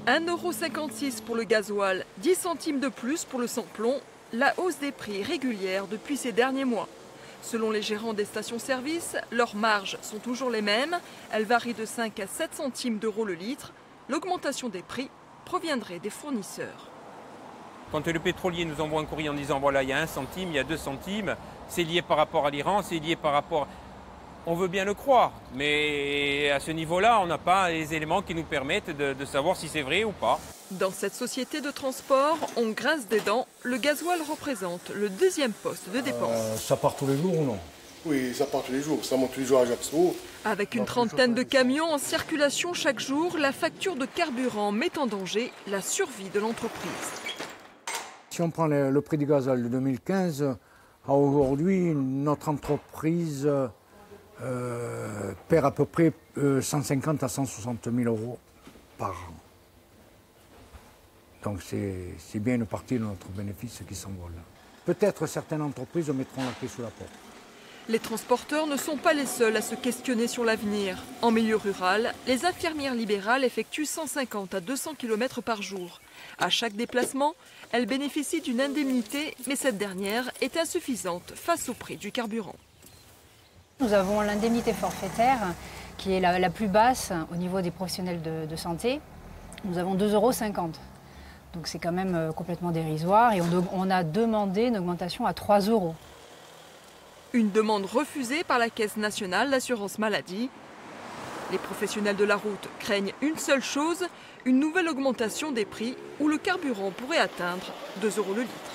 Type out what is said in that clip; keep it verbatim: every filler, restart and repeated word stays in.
un euro cinquante-six pour le gasoil, dix centimes de plus pour le sans-plomb, la hausse des prix régulière depuis ces derniers mois. Selon les gérants des stations-service, leurs marges sont toujours les mêmes. Elles varient de cinq à sept centimes d'euros le litre. L'augmentation des prix proviendrait des fournisseurs. Quand le pétrolier nous envoie un courrier en disant voilà, il y a un centime, il y a deux centimes, c'est lié par rapport à l'Iran, c'est lié par rapport... On veut bien le croire, mais à ce niveau-là, on n'a pas les éléments qui nous permettent de, de savoir si c'est vrai ou pas. Dans cette société de transport, on grince des dents. Le gasoil représente le deuxième poste de dépense. Euh, ça part tous les jours ou non? Oui, ça part tous les jours. Ça monte tous les jours à Ajaccio. Avec une trentaine de camions en circulation chaque jour, la facture de carburant met en danger la survie de l'entreprise. Si on prend le, le prix du gasoil de deux mille quinze, à aujourd'hui, notre entreprise euh, perd à peu près euh, cent cinquante à cent soixante mille euros par an. Donc c'est bien une partie de notre bénéfice qui s'envole. Peut-être certaines entreprises mettront la clé sous la porte. Les transporteurs ne sont pas les seuls à se questionner sur l'avenir. En milieu rural, les infirmières libérales effectuent cent cinquante à deux cents kilomètres par jour. À chaque déplacement, elles bénéficient d'une indemnité, mais cette dernière est insuffisante face au prix du carburant. Nous avons l'indemnité forfaitaire qui est la, la plus basse au niveau des professionnels de, de santé. Nous avons deux euros cinquante. Donc c'est quand même complètement dérisoire et on, on a demandé une augmentation à trois euros. Une demande refusée par la Caisse nationale d'assurance maladie. Les professionnels de la route craignent une seule chose, une nouvelle augmentation des prix où le carburant pourrait atteindre deux euros le litre.